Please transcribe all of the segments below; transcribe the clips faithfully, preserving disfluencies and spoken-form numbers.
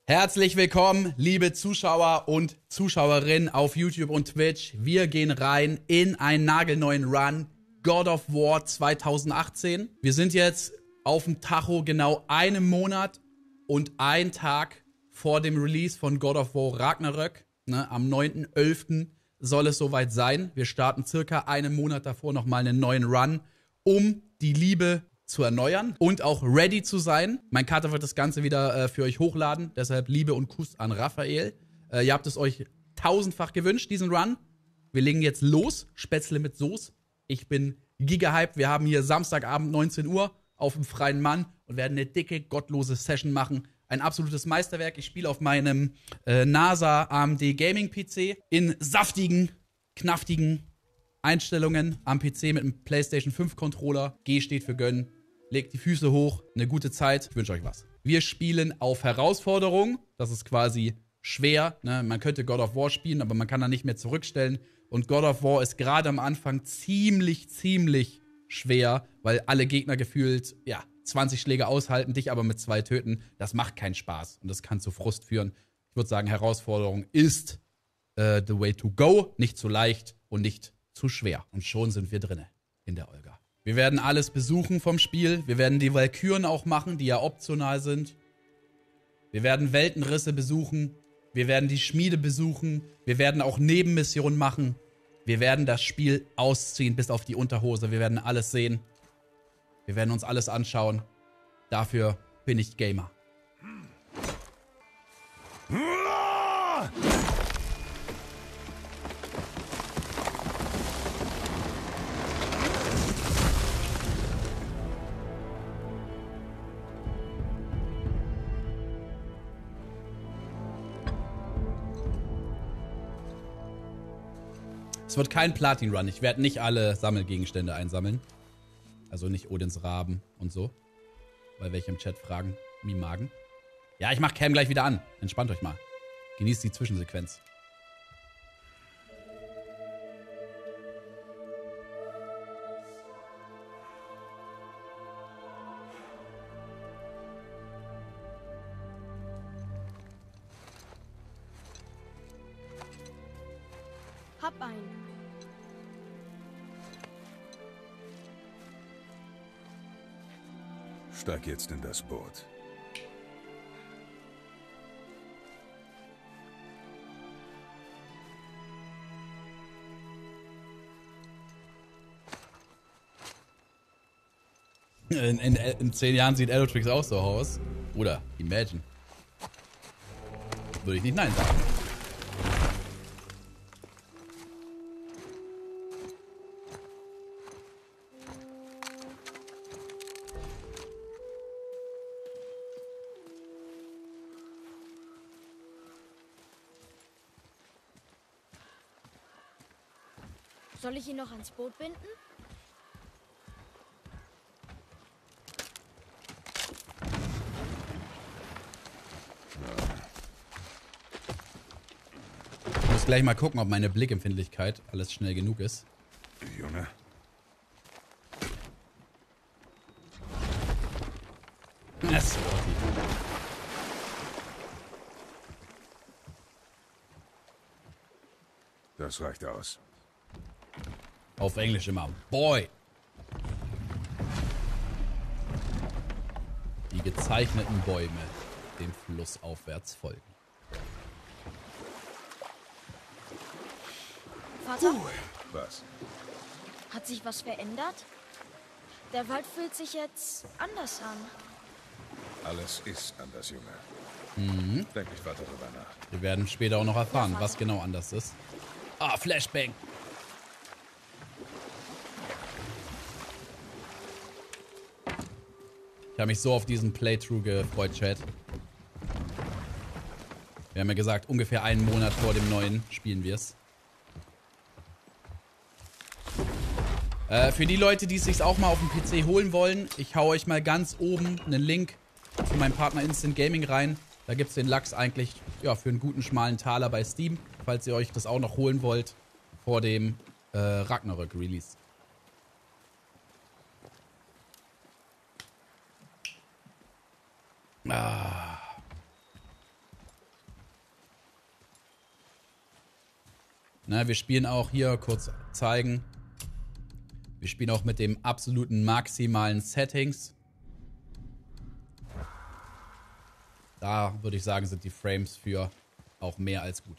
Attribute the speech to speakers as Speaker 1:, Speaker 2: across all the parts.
Speaker 1: Herzlich willkommen, liebe Zuschauer und Zuschauerinnen auf YouTube und Twitch. Wir gehen rein in einen nagelneuen Run, God of War zwanzig achtzehn. Wir sind jetzt auf dem Tacho genau einen Monat und einen Tag vor dem Release von God of War Ragnarök. Ne, am neunten elften soll es soweit sein. Wir starten circa einen Monat davor nochmal einen neuen Run, um die Liebe zu erneuern und auch ready zu sein. Mein Kater wird das Ganze wieder äh, für euch hochladen. Deshalb Liebe und Kuss an Raphael. Äh, ihr habt es euch tausendfach gewünscht, diesen Run. Wir legen jetzt los. Spätzle mit Soße. Ich bin gigahyped. Wir haben hier Samstagabend neunzehn Uhr auf dem freien Mann und werden eine dicke, gottlose Session machen. Ein absolutes Meisterwerk. Ich spiele auf meinem äh, NASA A M D Gaming P C in saftigen, knaftigen Einstellungen am P C mit einem PlayStation fünf Controller. G steht für gönnen. Legt die Füße hoch. Eine gute Zeit. Ich wünsche euch was. Wir spielen auf Herausforderung. Das ist quasi schwer. Ne? Man könnte God of War spielen, aber man kann da nicht mehr zurückstellen. Und God of War ist gerade am Anfang ziemlich, ziemlich schwer, weil alle Gegner gefühlt, ja, zwanzig Schläge aushalten, dich aber mit zwei töten. Das macht keinen Spaß. Und das kann zu Frust führen. Ich würde sagen, Herausforderung ist uh, the way to go. Nicht zu leicht und nicht zu schwer. Und schon sind wir drinne in der Olga. Wir werden alles besuchen vom Spiel. Wir werden die Walküren auch machen, die ja optional sind. Wir werden Weltenrisse besuchen. Wir werden die Schmiede besuchen. Wir werden auch Nebenmissionen machen. Wir werden das Spiel ausziehen bis auf die Unterhose. Wir werden alles sehen. Wir werden uns alles anschauen. Dafür bin ich Gamer. Es wird kein Platin-Run. Ich werde nicht alle Sammelgegenstände einsammeln. Also nicht Odins Raben und so. Weil welche im Chat fragen, Mimagen. Ja, ich mach Cam gleich wieder an. Entspannt euch mal. Genießt die Zwischensequenz.
Speaker 2: Hab einen.
Speaker 3: Steig jetzt in das Boot.
Speaker 1: In, in, in zehn Jahren sieht Elotrix auch so aus. Oder Imagine. Würde ich nicht nein sagen.
Speaker 2: Soll ich ihn noch ans Boot binden?
Speaker 1: Ich muss gleich mal gucken, ob meine Blickempfindlichkeit alles schnell genug ist.
Speaker 3: Junge.
Speaker 1: Das
Speaker 3: Das reicht aus.
Speaker 1: Auf Englisch immer. Boy. Die gezeichneten Bäume dem Fluss aufwärts folgen.
Speaker 2: Vater,
Speaker 3: Was?
Speaker 2: hat sich was verändert? Der Wald fühlt sich jetzt anders an.
Speaker 3: Alles ist anders, Junge.
Speaker 1: Mhm.
Speaker 3: Denk nicht weiter drüber nach.
Speaker 1: Wir werden später auch noch erfahren, was genau anders ist. Ah, Flashbang. Ich habe mich so auf diesen Playthrough gefreut, Chat. Wir haben ja gesagt, ungefähr einen Monat vor dem neuen spielen wir es. Äh, für die Leute, die es sich auch mal auf dem P C holen wollen, ich hau euch mal ganz oben einen Link zu meinem Partner Instant Gaming rein. Da gibt es den Lachs eigentlich ja, für einen guten schmalen Taler bei Steam, falls ihr euch das auch noch holen wollt vor dem äh, Ragnarök-Release. Ah. Na, wir spielen auch hier, kurz zeigen. Wir spielen auch mit dem absoluten maximalen Settings. Da würde ich sagen, sind die Frames für auch mehr als gut.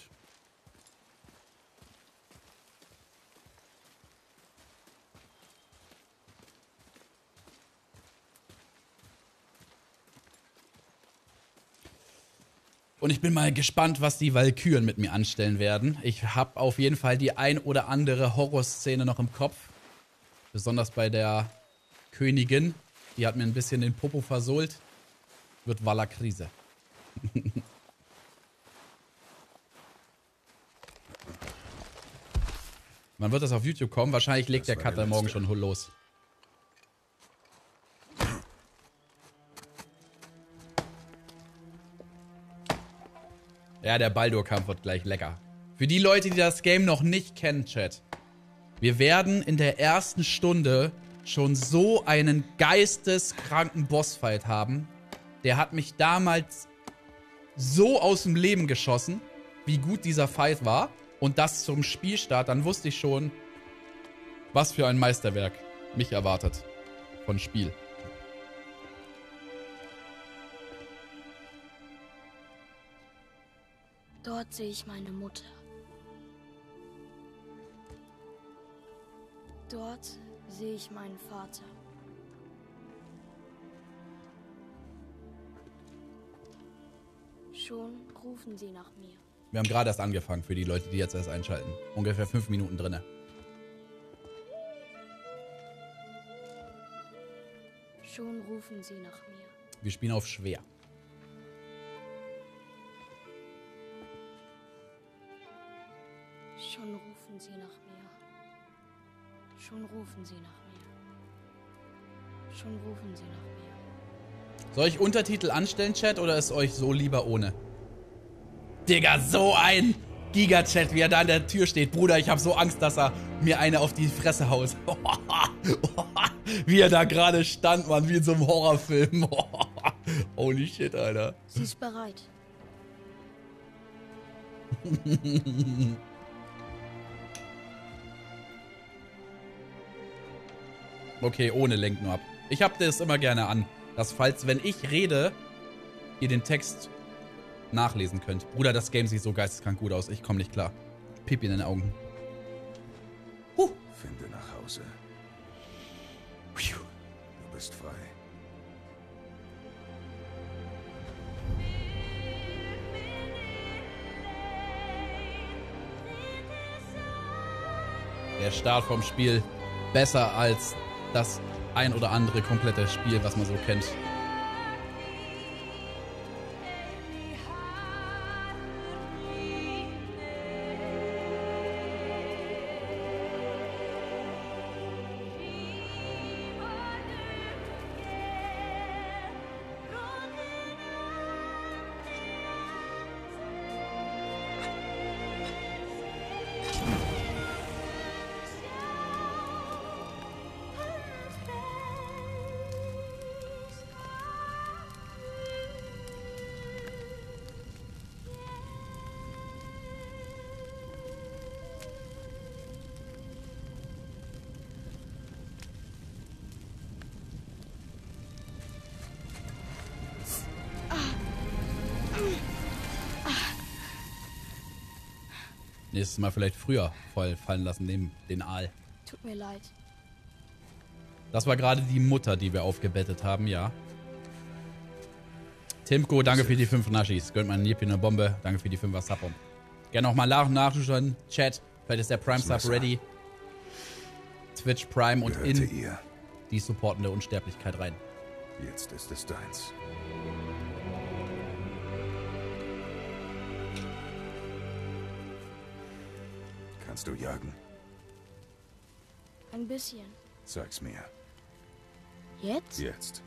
Speaker 1: Und ich bin mal gespannt, was die Walküren mit mir anstellen werden. Ich habe auf jeden Fall die ein oder andere Horrorszene noch im Kopf. Besonders bei der Königin. Die hat mir ein bisschen den Popo versohlt. Wird Walla-Krise. Wann wird das auf YouTube kommen? Wahrscheinlich legt der Cutter morgen schon los. Ja, der Baldur-Kampf wird gleich lecker. Für die Leute, die das Game noch nicht kennen, Chat. Wir werden in der ersten Stunde schon so einen geisteskranken Bossfight haben. Der hat mich damals so aus dem Leben geschossen, wie gut dieser Fight war. Und das zum Spielstart, dann wusste ich schon, was für ein Meisterwerk mich erwartet von Spiel.
Speaker 2: Dort sehe ich meine Mutter. Dort sehe ich meinen Vater. Schon rufen sie nach mir.
Speaker 1: Wir haben gerade erst angefangen für die Leute, die jetzt erst einschalten. Ungefähr fünf Minuten drinne.
Speaker 2: Schon rufen sie nach mir.
Speaker 1: Wir spielen auf schwer.
Speaker 2: Schon rufen sie nach mir. Schon rufen sie nach mir. Schon rufen sie nach mir.
Speaker 1: Soll ich Untertitel anstellen, Chat, oder ist euch so lieber ohne? Digga, so ein Giga-Chat, wie er da an der Tür steht. Bruder, ich habe so Angst, dass er mir eine auf die Fresse haut. Wie er da gerade stand, Mann, wie in so einem Horrorfilm. Holy shit, Alter.
Speaker 2: Sie ist bereit.
Speaker 1: Okay, ohne lenkt nur ab. Ich hab das immer gerne an, dass falls, wenn ich rede, ihr den Text nachlesen könnt. Bruder, das Game sieht so geisteskrank gut aus. Ich komme nicht klar. Pipi in den Augen.
Speaker 3: Huh. Finde nach Hause. Du bist frei.
Speaker 1: Der Start vom Spiel besser als das ein oder andere komplette Spiel, was man so kennt. Nächstes Mal vielleicht früher voll fallen lassen, neben den Aal.
Speaker 2: Tut mir leid.
Speaker 1: Das war gerade die Mutter, die wir aufgebettet haben, ja. Timko, danke für die fünf Naschis. Gönnt mal Nierpi eine Bombe. Danke für die fünfer Sub. Gerne nochmal nach und nachschauen. Chat. Vielleicht ist der Prime Sub ready. Twitch Prime und in
Speaker 3: ihr.
Speaker 1: die supportende Unsterblichkeit rein.
Speaker 3: Jetzt ist es deins. Kannst du jagen?
Speaker 2: Ein bisschen.
Speaker 3: Zeig's mir.
Speaker 2: Jetzt?
Speaker 3: Jetzt.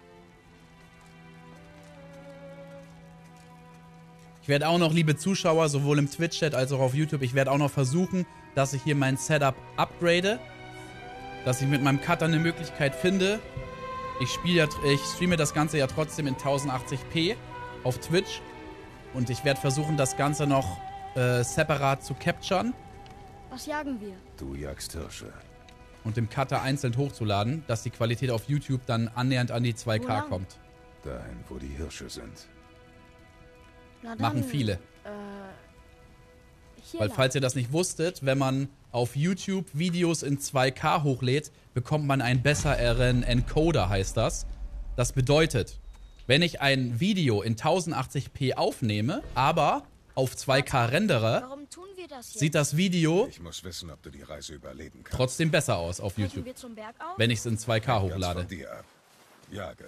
Speaker 1: Ich werde auch noch, liebe Zuschauer, sowohl im Twitch-Chat als auch auf YouTube, ich werde auch noch versuchen, dass ich hier mein Setup upgrade. Dass ich mit meinem Cutter eine Möglichkeit finde. Ich, spiel ja, ich streame das Ganze ja trotzdem in tausendachtzig p auf Twitch. Und ich werde versuchen, das Ganze noch äh, separat zu capturen.
Speaker 2: Was jagen wir?
Speaker 3: Du jagst Hirsche.
Speaker 1: Und dem Cutter einzeln hochzuladen, dass die Qualität auf YouTube dann annähernd an die zwei
Speaker 2: Wo
Speaker 1: K
Speaker 2: lang?
Speaker 1: kommt.
Speaker 3: Dahin, wo die Hirsche sind.
Speaker 2: Na dann,
Speaker 1: Machen viele.
Speaker 2: Äh, hier
Speaker 1: Weil
Speaker 2: lang.
Speaker 1: falls ihr das nicht wusstet, wenn man auf YouTube Videos in zwei K hochlädt, bekommt man einen besseren Encoder, heißt das. Das bedeutet, wenn ich ein Video in tausendachtzig p aufnehme, aber auf zwei K rendere,
Speaker 2: Warum tun wir das jetzt?
Speaker 1: sieht das Video
Speaker 3: Ich muss wissen, ob du die Reise überleben kannst.
Speaker 1: trotzdem besser aus auf
Speaker 2: Brechen
Speaker 1: YouTube,
Speaker 2: wir zum Berg auf?
Speaker 1: wenn ich es in zwei K
Speaker 3: Ganz
Speaker 1: hochlade.
Speaker 3: von dir ab. Jage.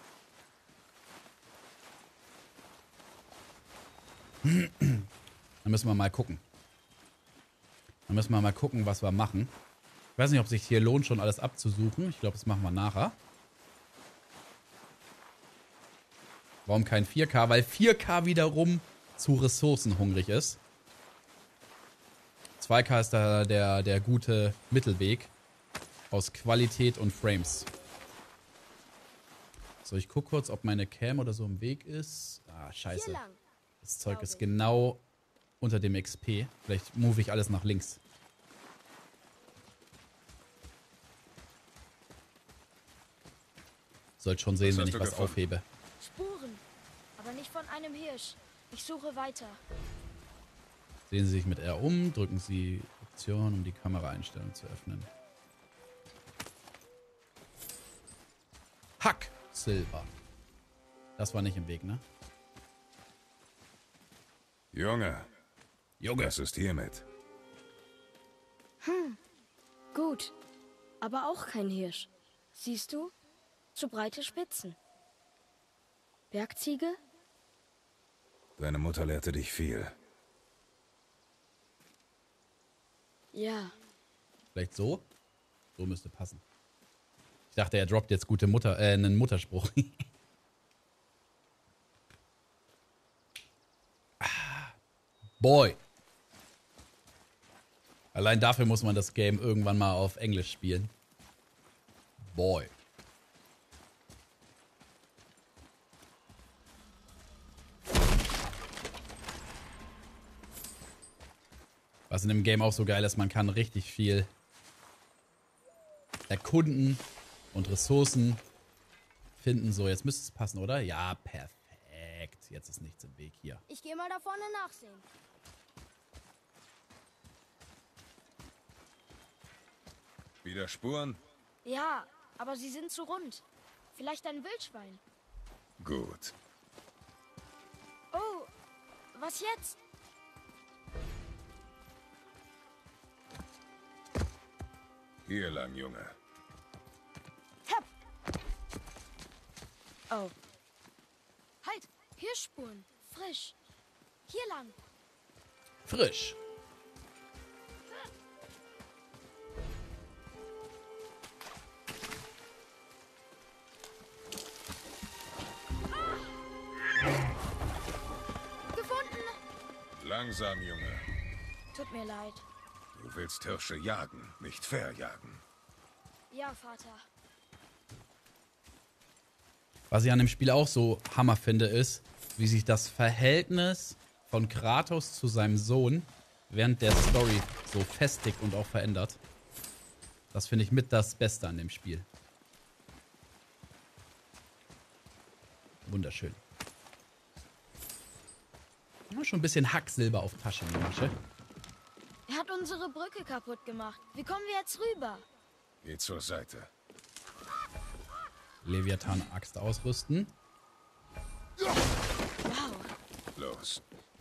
Speaker 1: Dann müssen wir mal gucken. Dann müssen wir mal gucken, was wir machen. Ich weiß nicht, ob sich hier lohnt, schon alles abzusuchen. Ich glaube, das machen wir nachher. Warum kein vier K? Weil vier K wiederum zu ressourcenhungrig ist. zwei K ist da der, der gute Mittelweg aus Qualität und Frames. So, ich gucke kurz, ob meine Cam oder so im Weg ist. Ah,
Speaker 2: Hier
Speaker 1: scheiße.
Speaker 2: lang.
Speaker 1: Das Zeug
Speaker 2: glaub
Speaker 1: ist
Speaker 2: ich.
Speaker 1: genau unter dem X P. Vielleicht move ich alles nach links. Sollt schon sehen,
Speaker 3: Was
Speaker 1: wenn
Speaker 3: hast
Speaker 1: ich
Speaker 3: du
Speaker 1: was
Speaker 3: gefunden?
Speaker 1: aufhebe.
Speaker 2: Spuren. Aber nicht von einem Hirsch. Ich suche weiter.
Speaker 1: Sehen Sie sich mit R um, drücken Sie Option, um die Kameraeinstellung zu öffnen. Hack Silber. Das war nicht im Weg, ne?
Speaker 3: Junge,
Speaker 1: Junge.
Speaker 3: was ist hiermit?
Speaker 2: Gut. Aber auch kein Hirsch. Siehst du? Zu breite Spitzen. Bergziege?
Speaker 3: Deine Mutter lehrte dich viel.
Speaker 2: Ja.
Speaker 1: Vielleicht so? So müsste passen. Ich dachte, er droppt jetzt gute Mutter, äh, einen Mutterspruch. Ah, Boy. Allein dafür muss man das Game irgendwann mal auf Englisch spielen. Boy. Was in dem Game auch so geil ist, man kann richtig viel erkunden und Ressourcen finden. So, jetzt müsste es passen, oder? Ja, perfekt. Jetzt ist nichts im Weg hier.
Speaker 2: Ich gehe mal da vorne nachsehen.
Speaker 3: Wieder Spuren?
Speaker 2: Ja, aber sie sind zu rund. Vielleicht ein Wildschwein.
Speaker 3: Gut.
Speaker 2: Oh, was jetzt?
Speaker 3: Hier lang, Junge.
Speaker 2: Hep. Oh. Halt, Hirschspuren. Frisch. Hier lang.
Speaker 1: Frisch.
Speaker 2: Gefunden.
Speaker 3: Langsam, Junge.
Speaker 2: Tut mir leid.
Speaker 3: Du willst Hirsche jagen, nicht verjagen.
Speaker 2: Ja, Vater.
Speaker 1: Was ich an dem Spiel auch so Hammer finde, ist, wie sich das Verhältnis von Kratos zu seinem Sohn während der Story so festigt und auch verändert. Das finde ich mit das Beste an dem Spiel. Wunderschön. Ja, schon ein bisschen Hacksilber auf Tasche, Junge.
Speaker 2: Er hat unsere Brücke kaputt gemacht. Wie kommen wir jetzt rüber?
Speaker 3: Geh zur Seite.
Speaker 1: Leviathan-Axt ausrüsten.
Speaker 2: Wow.
Speaker 3: Los.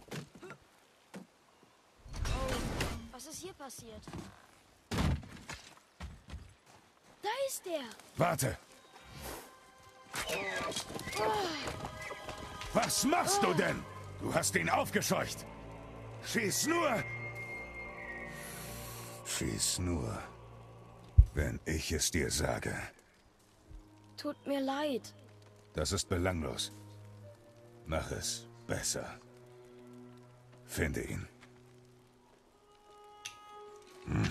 Speaker 2: Oh, was ist hier passiert? Da ist er.
Speaker 3: Warte! Was machst du denn? Du hast ihn aufgescheucht. Schieß nur! Schieß nur, wenn ich es dir sage.
Speaker 2: Tut mir leid.
Speaker 3: Das ist belanglos. Mach es besser. Finde ihn. Hm.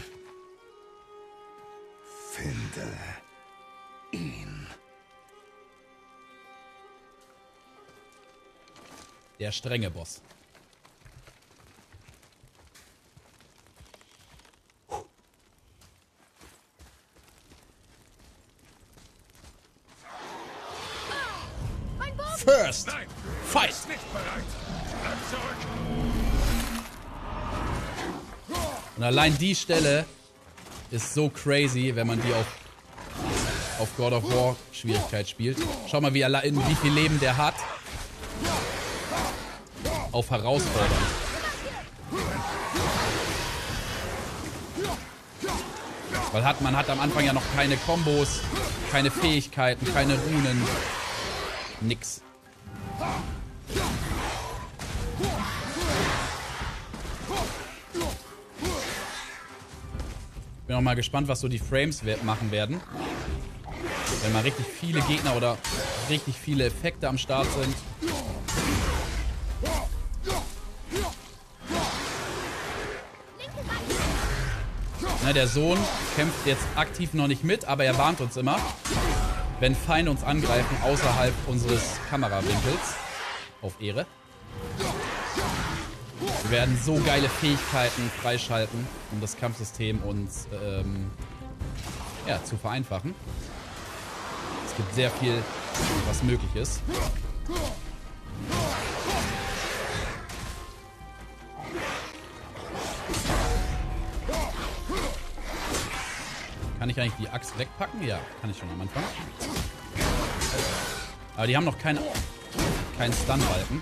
Speaker 3: Finde ihn.
Speaker 1: Der strenge Boss. first.
Speaker 3: Nein,
Speaker 1: Fight.
Speaker 3: ist nicht bereit. Bleib zurück.
Speaker 1: Und allein die Stelle ist so crazy, wenn man die auf, auf God of War Schwierigkeit spielt. Schau mal, wie, allein, wie viel Leben der hat. Auf herausfordernd. Weil hat, man hat am Anfang ja noch keine Kombos, keine Fähigkeiten, keine Runen. Nix. Bin auch mal gespannt, was so die Frames machen werden. Wenn mal richtig viele Gegner oder richtig viele Effekte am Start sind. Na, der Sohn kämpft jetzt aktiv noch nicht mit, aber er warnt uns immer, wenn Feinde uns angreifen außerhalb unseres Kamerawinkels. Auf Ehre. Wir werden so geile Fähigkeiten freischalten, um das Kampfsystem uns ähm, ja, zu vereinfachen. Es gibt sehr viel, was möglich ist. Kann ich eigentlich die Axt wegpacken? Ja, kann ich schon am Anfang. Aber die haben noch keinen keinen Stun-Balken.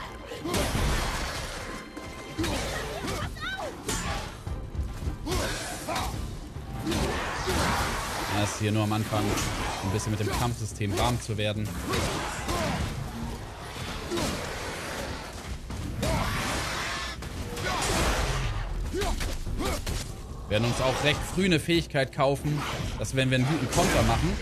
Speaker 1: Das ist hier nur am Anfang ein bisschen mit dem Kampfsystem warm zu werden. Wir werden uns auch recht früh eine Fähigkeit kaufen, dass wenn wir einen guten Konter machen,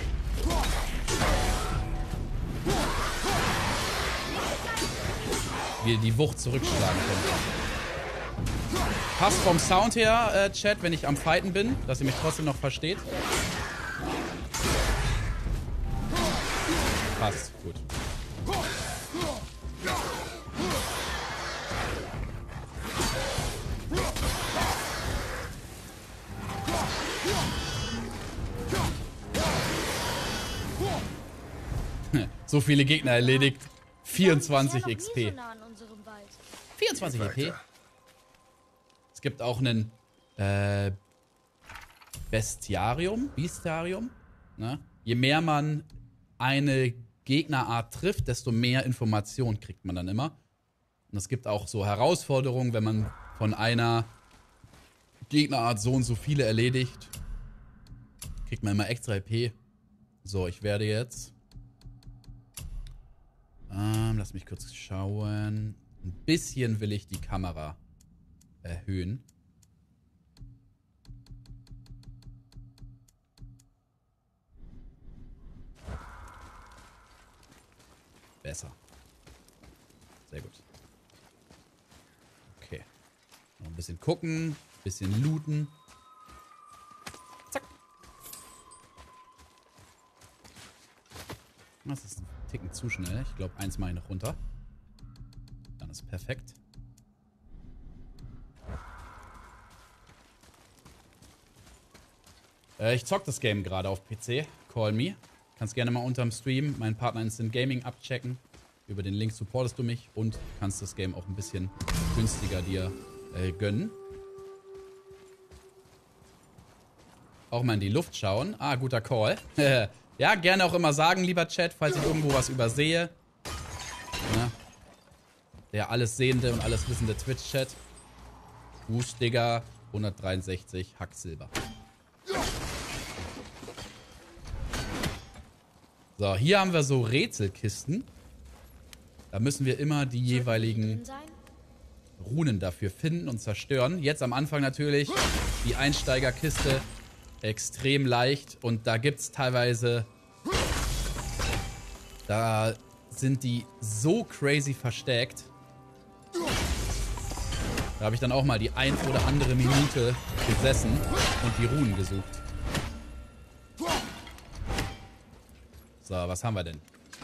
Speaker 1: wir die Wucht zurückschlagen können. Passt vom Sound her, äh, Chat, wenn ich am Fighten bin, dass ihr mich trotzdem noch versteht. Passt, gut. So viele Gegner erledigt. vierundzwanzig X P. vierundzwanzig X P. Es gibt auch einen äh, Bestiarium. Bestiarium. Ne? Je mehr man eine Gegnerart trifft, desto mehr Informationen kriegt man dann immer. Und es gibt auch so Herausforderungen, wenn man von einer Gegnerart so und so viele erledigt, kriegt man immer extra E P. So, ich werde jetzt... Ähm, lass mich kurz schauen. Ein bisschen will ich die Kamera erhöhen. Besser. Sehr gut. Okay. Noch ein bisschen gucken, ein bisschen looten. Zack. Das ist ein Ticken zu schnell. Ich glaube, eins mache ich noch runter. Dann ist perfekt. Äh, ich zock das Game gerade auf P C. Call me. Kannst gerne mal unterm Stream meinen Partner Instant Gaming abchecken. Über den Link supportest du mich und kannst das Game auch ein bisschen günstiger dir äh, gönnen. Auch mal in die Luft schauen. Ah, guter Call. Ja, gerne auch immer sagen, lieber Chat, falls ich irgendwo was übersehe. Ne? Der alles sehende und alles wissende Twitch-Chat. Goose Digger, hundertdreiundsechzig, Hacksilber. So, hier haben wir so Rätselkisten. Da müssen wir immer die jeweiligen Runen dafür finden und zerstören. Jetzt am Anfang natürlich die Einsteigerkiste. Extrem leicht. Und da gibt es teilweise... Da sind die so crazy versteckt. Da habe ich dann auch mal die ein oder andere Minute gesessen und die Runen gesucht. So, was haben wir denn?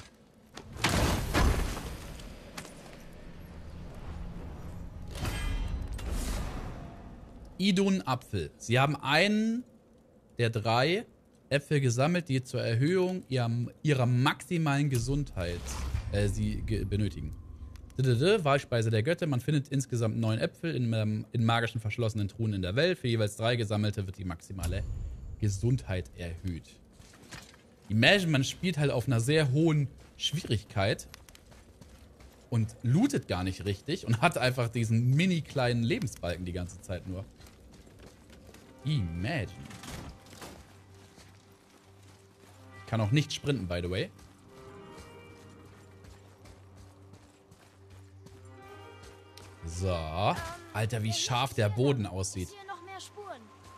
Speaker 1: Idun Apfel. Sie haben einen der drei Äpfel gesammelt, die zur Erhöhung ihrer, ihrer maximalen Gesundheit äh, sie benötigen. Wahlspeise der Götter. Man findet insgesamt neun Äpfel in, ähm, in magischen verschlossenen Truhen in der Welt. Für jeweils drei gesammelte wird die maximale Gesundheit erhöht. Imagine, man spielt halt auf einer sehr hohen Schwierigkeit und lootet gar nicht richtig und hat einfach diesen mini kleinen Lebensbalken die ganze Zeit nur. Imagine. Ich kann auch nicht sprinten, by the way. So. Alter, wie scharf der Boden aussieht.
Speaker 2: Hier noch mehr Spuren.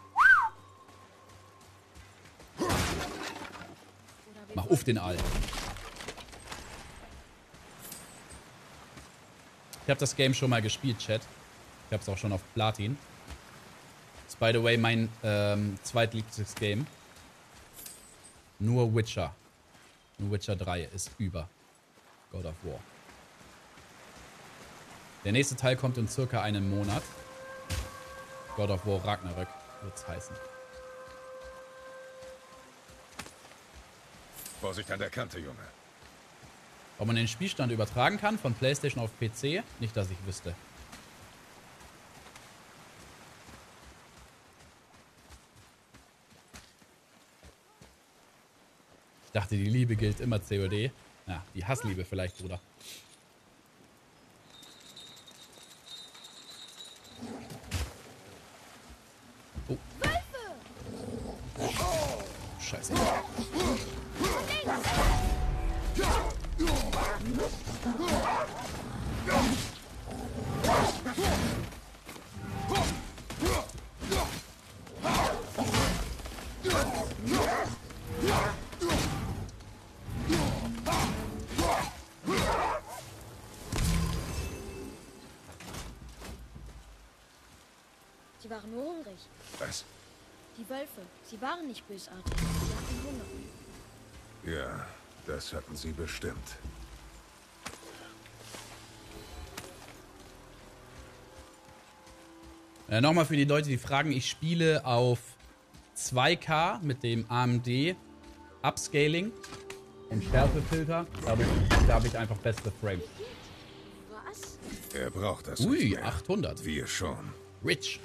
Speaker 1: Mach auf den Aal. Ich habe das Game schon mal gespielt, Chat. Ich habe es auch schon auf Platin. Das ist, by the way, mein ähm, zweitliebstes Game. Nur Witcher. Nur Witcher drei ist über God of War. Der nächste Teil kommt in circa einem Monat. God of War Ragnarök wird's heißen.
Speaker 3: Vorsicht an der Kante, Junge.
Speaker 1: Ob man den Spielstand übertragen kann von PlayStation auf P C? Nicht, dass ich wüsste. Ich dachte, die Liebe gilt immer C O D. Ja, die Hassliebe vielleicht, Bruder. Oh. Scheiße.
Speaker 2: Sie waren nur hungrig.
Speaker 3: Was?
Speaker 2: Die Wölfe, sie waren nicht bösartig. Sie hatten Hunger.
Speaker 3: Ja, das hatten sie bestimmt.
Speaker 1: Äh, Nochmal für die Leute, die fragen, ich spiele auf zwei K mit dem A M D Upscaling und Schärfefilter. Dadurch habe ich einfach beste Frames.
Speaker 2: Was?
Speaker 3: Er braucht das
Speaker 1: Ui,
Speaker 3: nicht mehr.
Speaker 1: achthundert.
Speaker 3: Wir schon.
Speaker 1: Rich.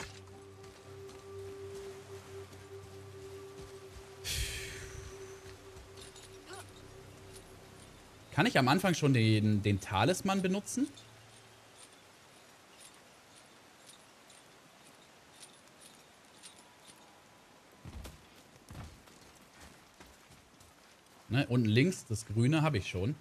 Speaker 1: Kann ich am Anfang schon den, den Talisman benutzen? Ne, unten links, das Grüne habe ich schon.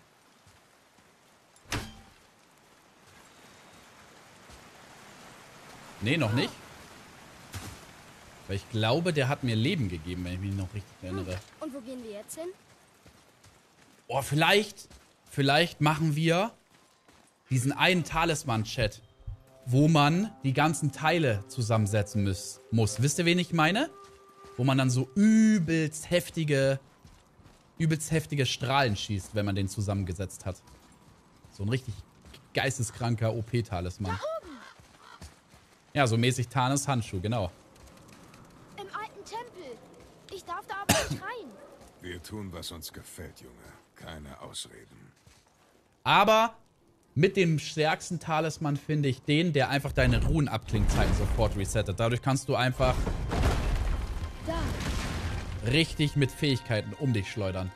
Speaker 1: Nee, noch nicht. Weil ich glaube, der hat mir Leben gegeben, wenn ich mich noch richtig erinnere.
Speaker 2: Und wo gehen wir jetzt hin?
Speaker 1: Oh, vielleicht, vielleicht machen wir diesen einen Talisman-Chat, wo man die ganzen Teile zusammensetzen muss, muss. Wisst ihr, wen ich meine? Wo man dann so übelst heftige, übelst heftige Strahlen schießt, wenn man den zusammengesetzt hat. So ein richtig geisteskranker O P-Talisman. Ja, so mäßig Tanes Handschuh, genau.
Speaker 2: Im alten Tempel. Ich darf da aber nicht rein.
Speaker 3: Wir tun, was uns gefällt, Junge. Keine Ausreden.
Speaker 1: Aber mit dem stärksten Talisman finde ich den, der einfach deine Runenabklingzeiten sofort resettet. Dadurch kannst du einfach
Speaker 2: Da.
Speaker 1: richtig mit Fähigkeiten um dich schleudern.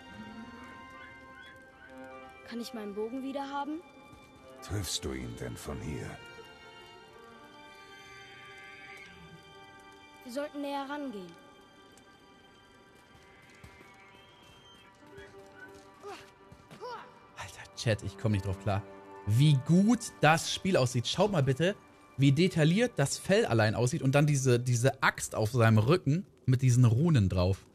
Speaker 2: Kann ich meinen Bogen wieder haben?
Speaker 3: Triffst du ihn denn von hier?
Speaker 2: Wir sollten näher rangehen.
Speaker 1: Alter, Chat, ich komme nicht drauf klar. Wie gut das Spiel aussieht. Schaut mal bitte, wie detailliert das Fell allein aussieht und dann diese, diese Axt auf seinem Rücken mit diesen Runen drauf.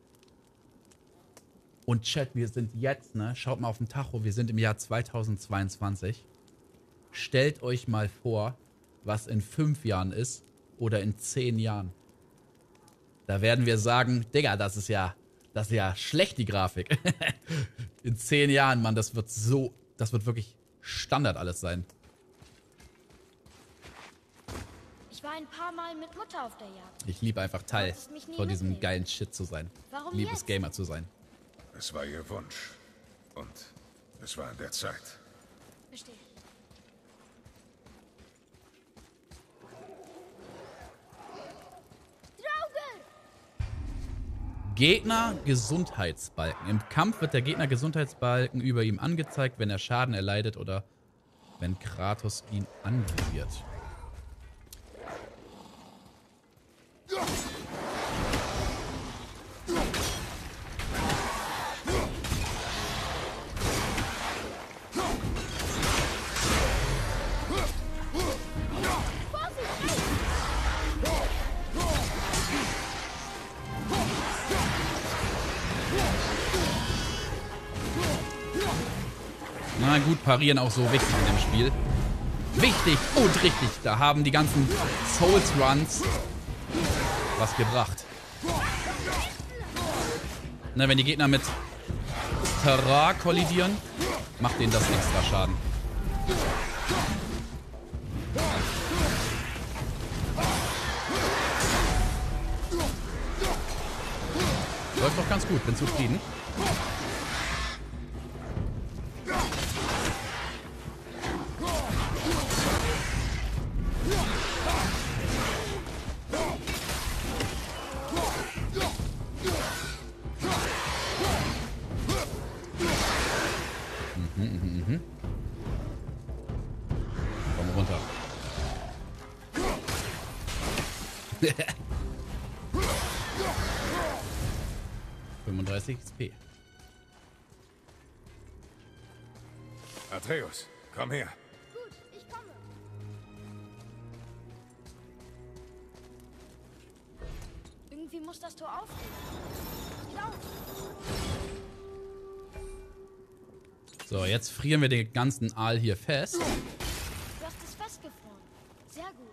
Speaker 1: Und Chat, wir sind jetzt, ne? Schaut mal auf den Tacho, wir sind im Jahr zweitausendzweiundzwanzig. Stellt euch mal vor, was in fünf Jahren ist oder in zehn Jahren. Da werden wir sagen, Digga, das ist ja, das ist ja schlecht, die Grafik. In zehn Jahren, Mann, das wird so, das wird wirklich Standard alles sein.
Speaker 2: Ich war ein paar Mal mit Mutter auf der Jagd.
Speaker 1: Ich liebe einfach Teil
Speaker 2: Wolltest mich nie
Speaker 1: von diesem
Speaker 2: mitnehmen.
Speaker 1: geilen Shit zu sein.
Speaker 2: Warum
Speaker 1: Liebes
Speaker 2: jetzt?
Speaker 1: Gamer zu sein.
Speaker 3: Es war ihr Wunsch. Und Es war an der Zeit.
Speaker 2: Verstehe.
Speaker 1: Gegner Gesundheitsbalken. Im Kampf wird der Gegner Gesundheitsbalken über ihm angezeigt, wenn er Schaden erleidet oder wenn Kratos ihn anvisiert. Na gut, parieren auch so wichtig in dem Spiel. Wichtig und richtig. Da haben die ganzen Souls Runs was gebracht. Na, wenn die Gegner mit Terrain kollidieren, macht denen das extra Schaden. Läuft doch ganz gut, bin zufrieden. fünfunddreißig X P.
Speaker 3: Atreus, komm her.
Speaker 2: Gut, ich komme. Irgendwie muss das Tor aufgehen. Sieht aus.
Speaker 1: So, jetzt frieren wir den ganzen Aal hier fest.
Speaker 2: Du hast es festgefroren. Sehr gut.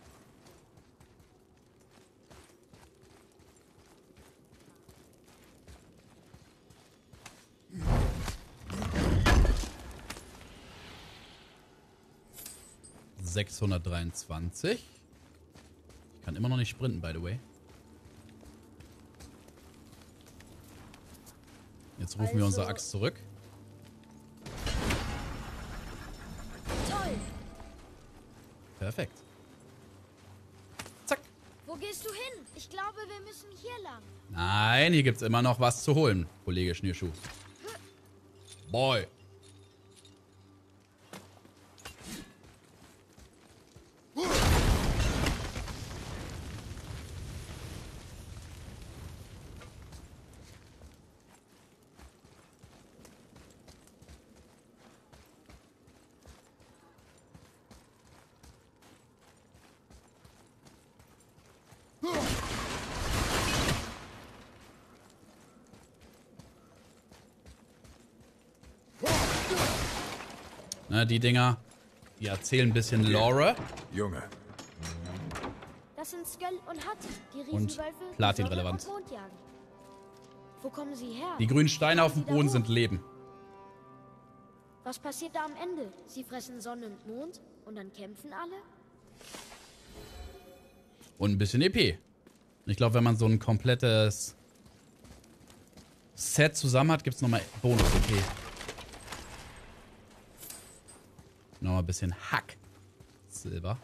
Speaker 1: sechshundertdreiundzwanzig. Ich kann immer noch nicht sprinten, by the way. Jetzt rufen wir unsere Axt zurück.
Speaker 2: Toll.
Speaker 1: Perfekt. Zack.
Speaker 2: Wo gehst du hin? Ich glaube, wir müssen hier lang.
Speaker 1: Nein, hier gibt's immer noch was zu holen, Kollege Schnürschuh. Boy. Na, die Dinger, die erzählen ein bisschen Lore.
Speaker 3: Junge.
Speaker 2: Das sind Sköll und Hatt, die
Speaker 1: Und
Speaker 2: Riesenwölfe, die
Speaker 1: platinrelevant.
Speaker 2: Sonne und Mond jagen. Wo kommen sie her?
Speaker 1: Die grünen Steine auf dem
Speaker 2: Sie da
Speaker 1: Boden
Speaker 2: hoch?
Speaker 1: sind Leben.
Speaker 2: Was passiert da am Ende? Sie fressen Sonne und Mond und dann kämpfen alle?
Speaker 1: Und ein bisschen E P. Ich glaube, wenn man so ein komplettes Set zusammen hat, gibt es nochmal Bonus-E P. Nochmal ein bisschen Hack. Silber.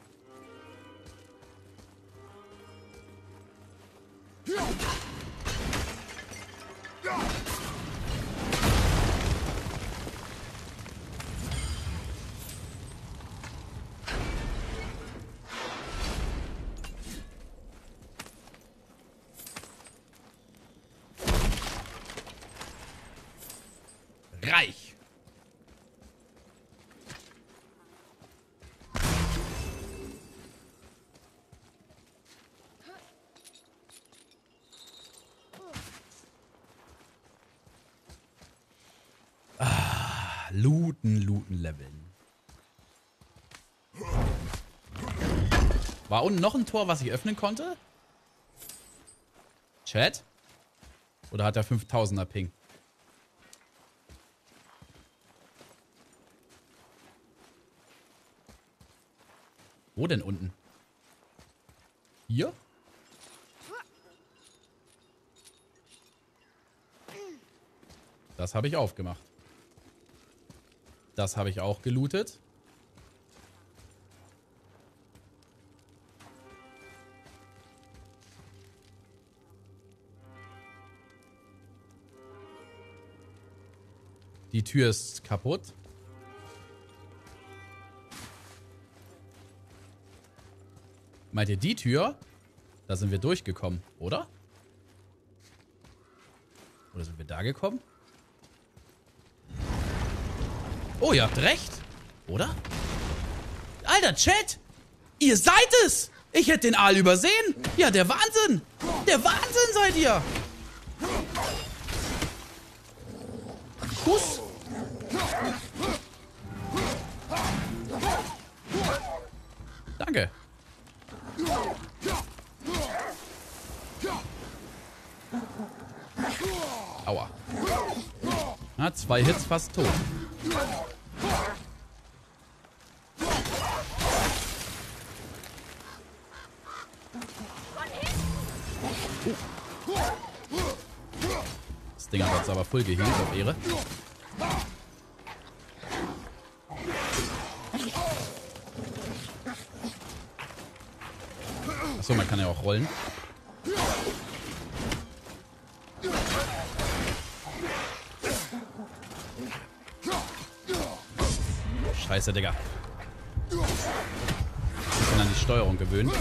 Speaker 1: Reich. Ah, looten, looten, leveln. War unten noch ein Tor, was ich öffnen konnte? Chat? Oder hat er fünftausender Ping? Wo denn unten? Hier? Das habe ich aufgemacht. Das habe ich auch gelootet. Die Tür ist kaputt. Meint ihr die Tür? Da sind wir durchgekommen, oder? Oder sind wir da gekommen? Oh, ihr habt recht. Oder? Alter, Chat! Ihr seid es! Ich hätte den Aal übersehen! Ja, der Wahnsinn! Der Wahnsinn seid ihr! Kuss! Danke. Aua. Na, zwei Hits fast tot. Das Ding hat uns aber voll geheilt, auf Ehre. Achso, man kann ja auch rollen. Scheiße, Digga. Ich bin an die Steuerung gewöhnt.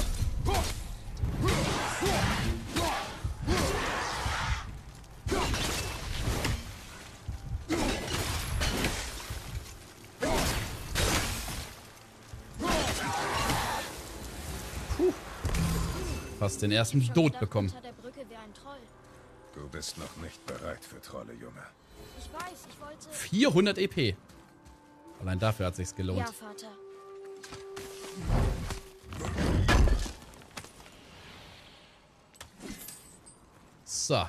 Speaker 1: Puh. Fast den ersten Tod bekommen.
Speaker 3: Du bist noch nicht bereit für Trolle, Junge.
Speaker 2: Ich weiß, ich wollte...
Speaker 1: vierhundert E P. Allein dafür hat sich's gelohnt.
Speaker 2: Ja, Vater.
Speaker 1: So.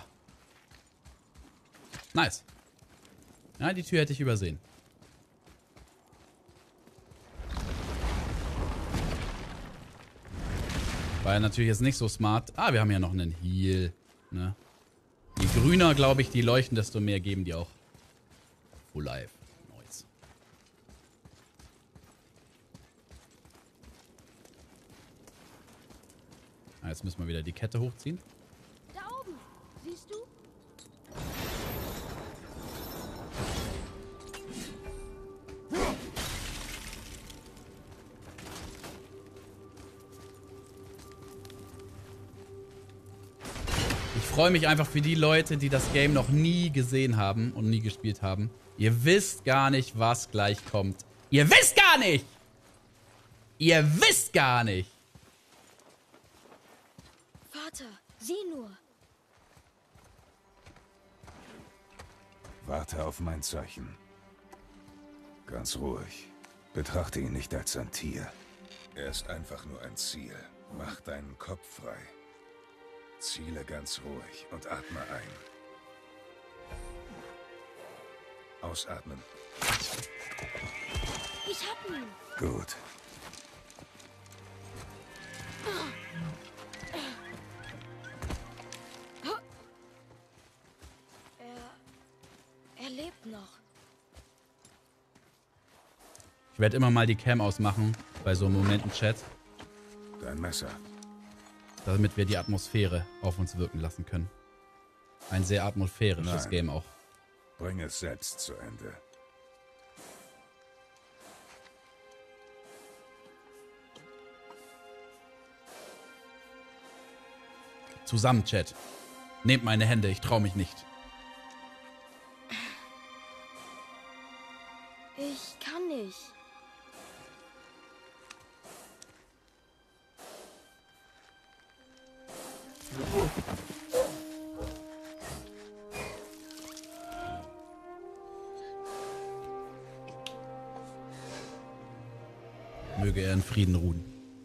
Speaker 1: Nice. Ja, die Tür hätte ich übersehen. War ja natürlich jetzt nicht so smart. Ah, wir haben ja noch einen Heal. Ne? Je grüner, glaube ich, die leuchten, desto mehr geben die auch. Full Life. Nice. Ah, jetzt müssen wir wieder die Kette hochziehen.
Speaker 2: Da oben, siehst du?
Speaker 1: Ich freue mich einfach für die Leute, die das Game noch nie gesehen haben und nie gespielt haben. Ihr wisst gar nicht, was gleich kommt. Ihr wisst gar nicht! Ihr wisst gar nicht!
Speaker 2: Vater, sieh nur.
Speaker 3: Warte auf mein Zeichen. Ganz ruhig. Betrachte ihn nicht als ein Tier. Er ist einfach nur ein Ziel. Mach deinen Kopf frei. Ziele ganz ruhig und atme ein. Ausatmen.
Speaker 2: Ich hab ihn.
Speaker 3: Gut.
Speaker 2: Er, er lebt noch.
Speaker 1: Ich werde immer mal die Cam ausmachen bei so Momenten, Chat,
Speaker 3: Dein Messer.
Speaker 1: damit wir die Atmosphäre auf uns wirken lassen können. Ein sehr atmosphärisches
Speaker 3: Nein.
Speaker 1: Game auch.
Speaker 3: Bring es selbst zu Ende.
Speaker 1: Zusammen, Chat. Nehmt meine Hände, ich traue mich nicht.
Speaker 2: Ich kann nicht.
Speaker 1: Möge er in Frieden ruhen.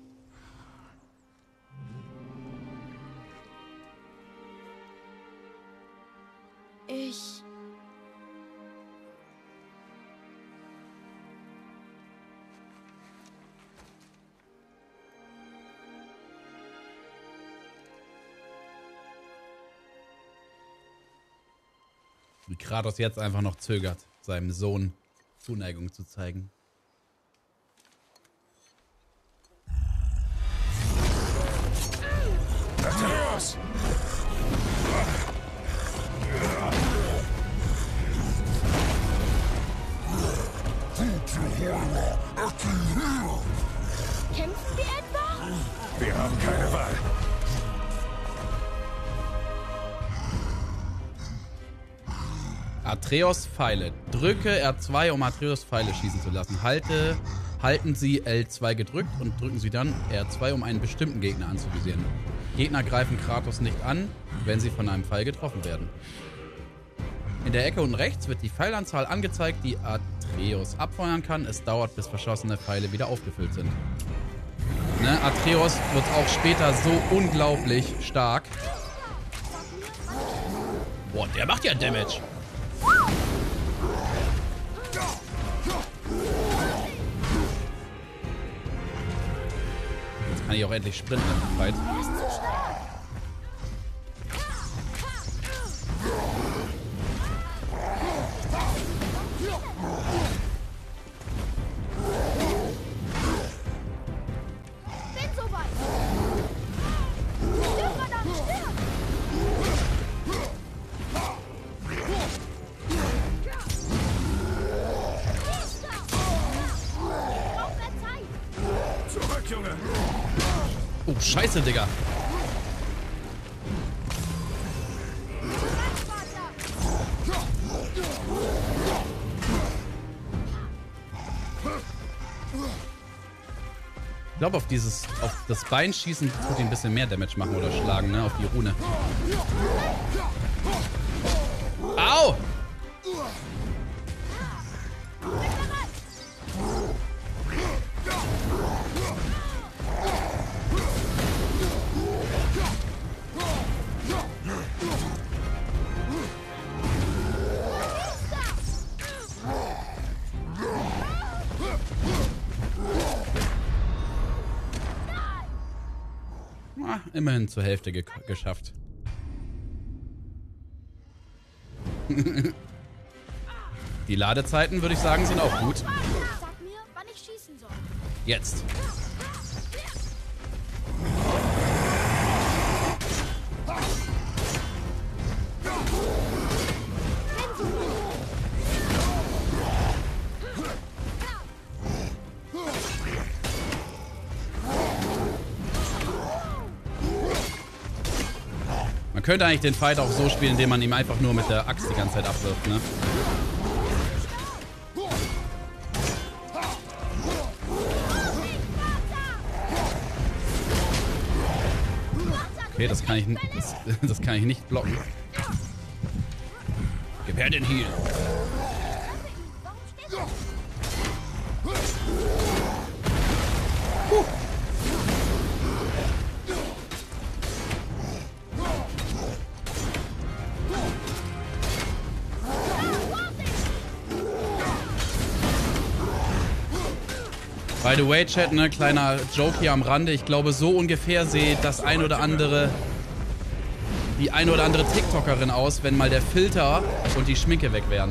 Speaker 2: Ich...
Speaker 1: Wie Kratos jetzt einfach noch zögert, seinem Sohn Zuneigung zu zeigen.
Speaker 3: Atreus!
Speaker 2: Kämpfen wir etwa?
Speaker 3: Wir haben keine Wahl.
Speaker 1: Atreus Pfeile. Drücke R zwei, um Atreus Pfeile schießen zu lassen. Halte, halten Sie L zwei gedrückt und drücken Sie dann R zwei, um einen bestimmten Gegner anzuvisieren. Gegner greifen Kratos nicht an, wenn sie von einem Pfeil getroffen werden. In der Ecke unten rechts wird die Pfeilanzahl angezeigt, die Atreus abfeuern kann. Es dauert, bis verschossene Pfeile wieder aufgefüllt sind. Ne, Atreus wird auch später so unglaublich stark. Boah, der macht ja Damage. Jetzt kann ich auch endlich sprinten im Fight. Oh, scheiße, Digga. Ich glaube, auf dieses, auf das Bein schießen tut ihn ein bisschen mehr Damage machen oder schlagen, ne? Auf die Rune. Au! Ah, immerhin zur Hälfte ge geschafft. Die Ladezeiten, würde ich sagen, sind auch gut.
Speaker 2: Sag mir, wann ich schießen soll.
Speaker 1: Jetzt. Man könnte eigentlich den Fight auch so spielen, indem man ihm einfach nur mit der Axt die ganze Zeit abwirft, ne? Okay, das kann ich, das, das kann ich nicht blocken. Gib her den Heal. Huh. By the way, Chat, ne, kleiner Joke hier am Rande. Ich glaube, so ungefähr sieht das ein oder andere, die ein oder andere TikTokerin aus, wenn mal der Filter und die Schminke weg wären.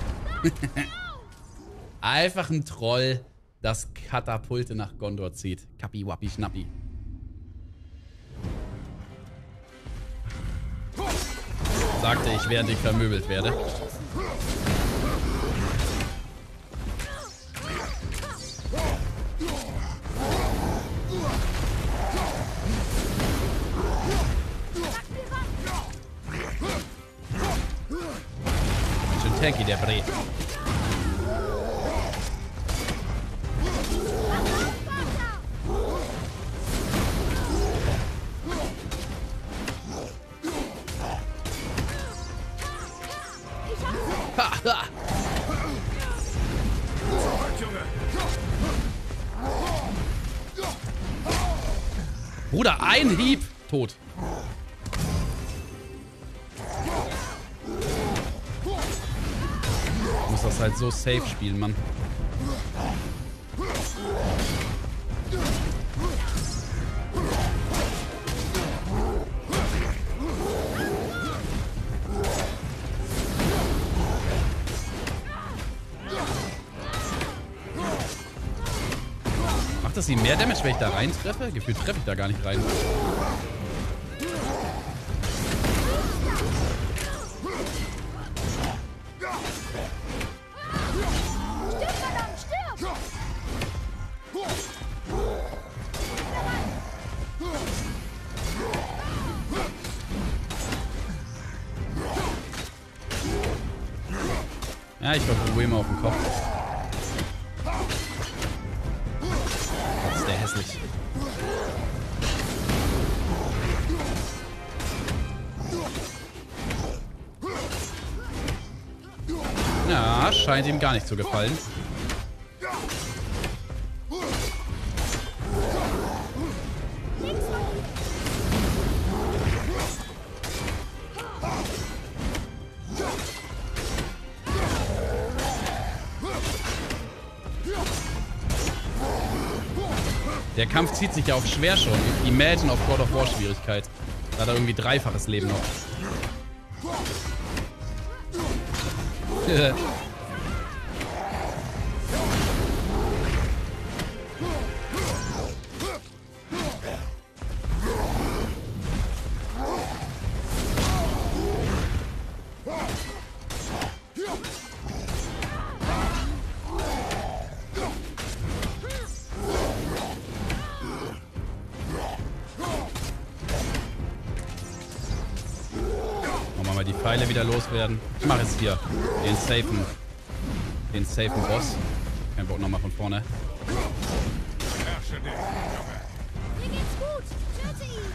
Speaker 1: Einfach ein Troll, das Katapulte nach Gondor zieht. Kappi, wappi, schnappi. Sagte ich, während ich vermöbelt werde. Tanky, der Bre. Bruder, ein Hieb! Tot. Muss das halt so safe spielen, Mann. das ihm mehr Damage, wenn ich da rein treffe? Gefühlt treffe ich da gar nicht rein. Ja, ich verprobiere mal auf den Kopf. Das ist der hässlich. Ja, scheint ihm gar nicht zu gefallen. Der Kampf zieht sich ja auf schwer schon. Imagine auf God of War Schwierigkeit. Da hat er irgendwie dreifaches Leben noch. Die Pfeile wieder loswerden. Ich mache es hier. Den safen. Den safen Boss. Kein Bock nochmal von vorne.
Speaker 2: Mir geht's gut. Töte ihn.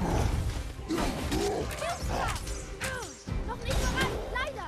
Speaker 2: Noch nicht so weit. Leider.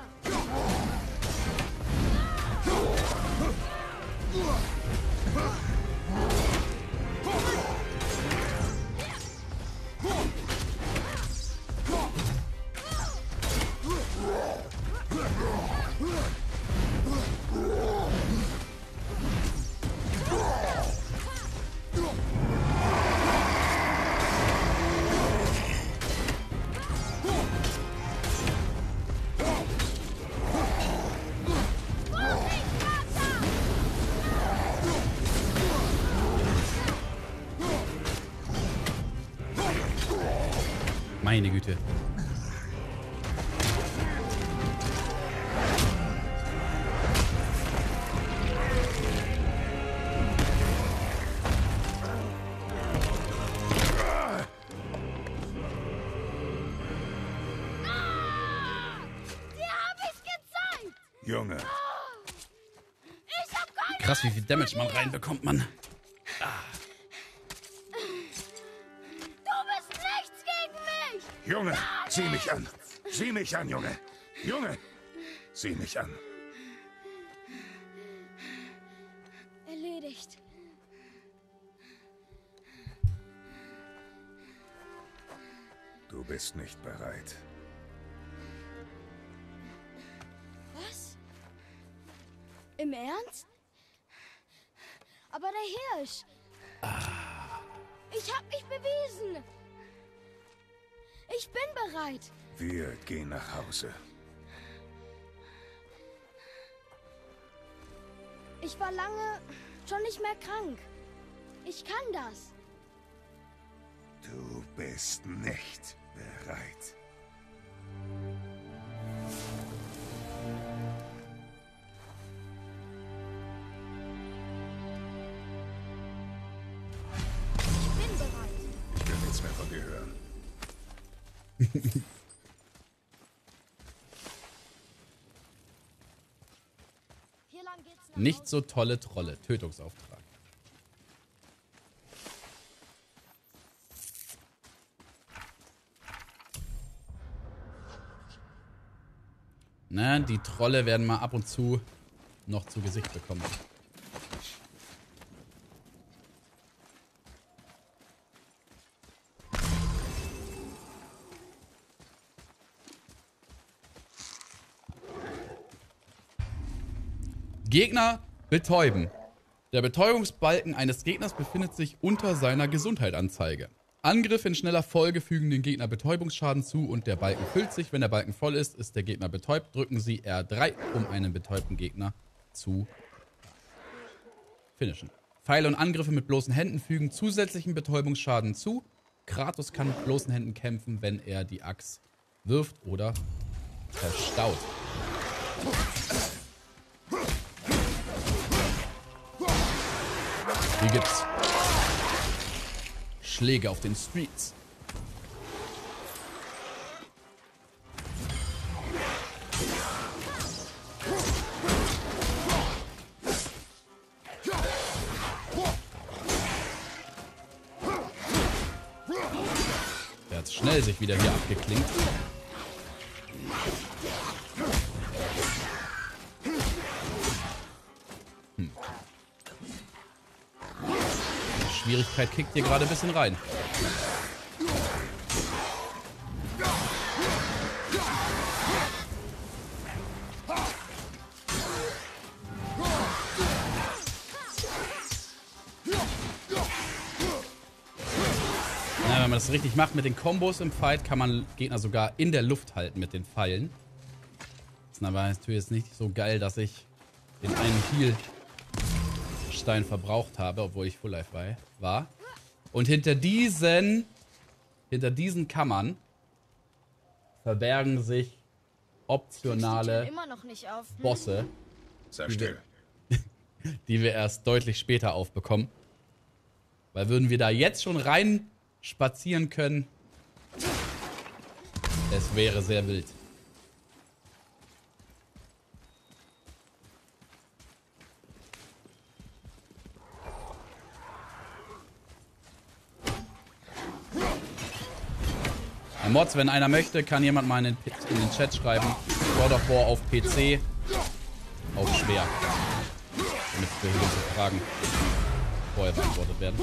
Speaker 1: Meine Güte.
Speaker 3: Junge.
Speaker 2: Ich hab keine
Speaker 1: Krass, wie viel Damage man reinbekommt, Mann.
Speaker 2: Du bist nichts gegen mich.
Speaker 3: Junge, sieh mich an. Sieh mich an, Junge. Junge, sieh mich an.
Speaker 2: Erledigt.
Speaker 3: Du bist nicht bereit.
Speaker 2: Was? Im Ernst? Aber der Hirsch. Ich hab mich bewiesen. Ich bin bereit.
Speaker 3: Wir gehen nach Hause.
Speaker 2: Ich war lange schon nicht mehr krank. Ich kann das.
Speaker 3: Du bist nicht bereit.
Speaker 2: Ich bin bereit.
Speaker 3: Ich will nichts mehr von dir hören.
Speaker 2: Hier lang geht's nach
Speaker 1: Nicht so tolle Trolle. Tötungsauftrag. Na, die Trolle werden mal ab und zu noch zu Gesicht bekommen. Gegner betäuben. Der Betäubungsbalken eines Gegners befindet sich unter seiner Gesundheit-Anzeige. Angriffe in schneller Folge fügen den Gegner Betäubungsschaden zu und der Balken füllt sich. Wenn der Balken voll ist, ist der Gegner betäubt. Drücken Sie R drei, um einen betäubten Gegner zu finishen. Pfeile und Angriffe mit bloßen Händen fügen zusätzlichen Betäubungsschaden zu. Kratos kann mit bloßen Händen kämpfen, wenn er die Axt wirft oder verstaut. Hier gibt's Schläge auf den Streets. Der hat schnell sich wieder hier abgeklinkt. Hm. Die Schwierigkeit kickt hier gerade ein bisschen rein. Wenn man das richtig macht mit den Kombos im Fight, kann man Gegner sogar in der Luft halten mit den Pfeilen. Das ist aber natürlich jetzt nicht so geil, dass ich den einen Heal-Stein verbraucht habe, obwohl ich Full Life war. Und hinter diesen, hinter diesen Kammern verbergen sich optionale
Speaker 2: immer noch nicht auf. Hm?
Speaker 1: Bosse,
Speaker 3: Sei still.
Speaker 1: die wir erst deutlich später aufbekommen. Weil würden wir da jetzt schon rein spazieren können, es wäre sehr wild. Ein Mods, wenn einer möchte, kann jemand mal in den, in den Chat schreiben. God of War auf P C, auf schwer. Damit behinderte Fragen vorher beantwortet werden.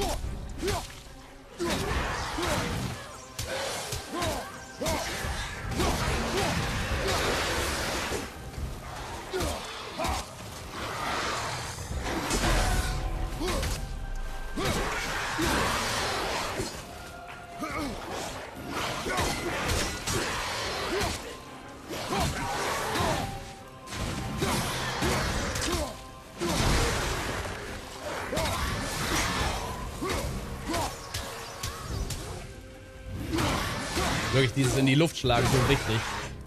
Speaker 1: Wirklich dieses in die Luft schlagen, so wichtig.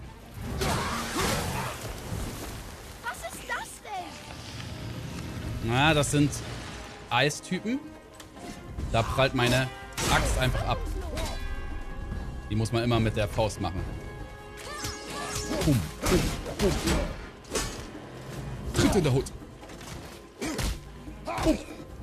Speaker 2: Was ist das denn?
Speaker 1: Na, das sind Eistypen. Da prallt meine Axt einfach ab. Die muss man immer mit der Faust machen. Pum, pum, pum. Tritt in der Hut. Pum.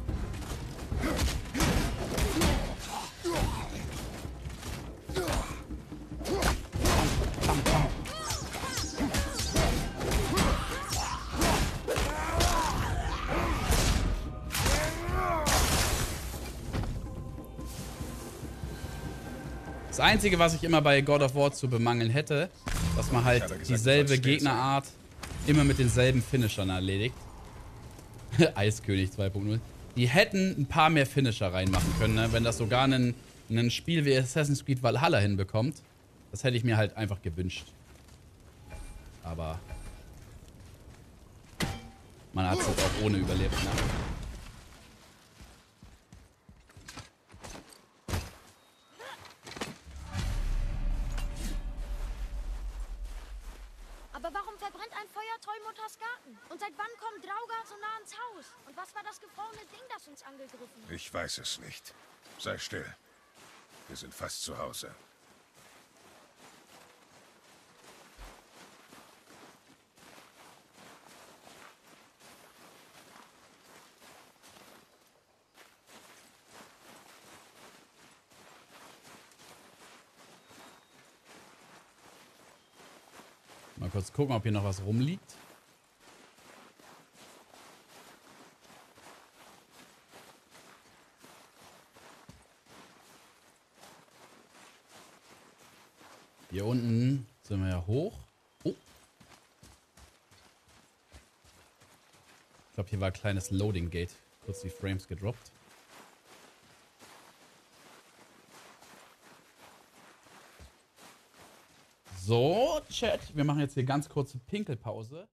Speaker 1: Das Einzige, was ich immer bei God of War zu bemangeln hätte, dass man halt gesagt, dieselbe Gegnerart immer mit denselben Finishern erledigt. Eiskönig zwei Punkt null. Die hätten ein paar mehr Finisher reinmachen können, ne? Wenn das sogar ein, ein Spiel wie Assassin's Creed Valhalla hinbekommt. Das hätte ich mir halt einfach gewünscht. Aber man hat es halt auch ohne überlebt, ne?
Speaker 2: Aber warum verbrennt ein Feuer Tollmutters Garten? Und seit wann kommt Draugr so nah ans Haus? Und was war das gefrorene Ding, das uns angegriffen hat?
Speaker 3: Ich weiß es nicht. Sei still. Wir sind fast zu Hause.
Speaker 1: Mal kurz gucken, ob hier noch was rumliegt. Hier unten sind wir ja hoch. Oh. Ich glaube, hier war ein kleines Loading Gate. Kurz die Frames gedroppt. So, Chat, wir machen jetzt hier ganz kurze Pinkelpause.